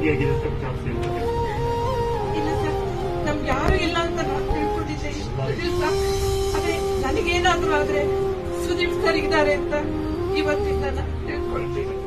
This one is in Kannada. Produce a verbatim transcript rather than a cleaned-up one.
ಭಾಗಿಯಾಗಿದೆ ಅಂತ ಚಾನ್ಸ್ ಇರ್ತದೆ. ಇಲ್ಲ ಸರ್, ನಮ್ಗೆ ಯಾರು ಇಲ್ಲ ಅಂತ ನಾನು ತಿಳ್ಕೊಂಡಿದ್ದೆ ಇಷ್ಟು ದಿವಸ. ಆದ್ರೆ ನನಗೇನಾದ್ರೂ ಆದ್ರೆ ಸುದೀಪ್ ಸರ್ ಇದ್ದಾರೆ ಅಂತ ಇವತ್ತಿಂದ ನಾನು ತಿಳ್ಕೊಳ್ತೀನಿ.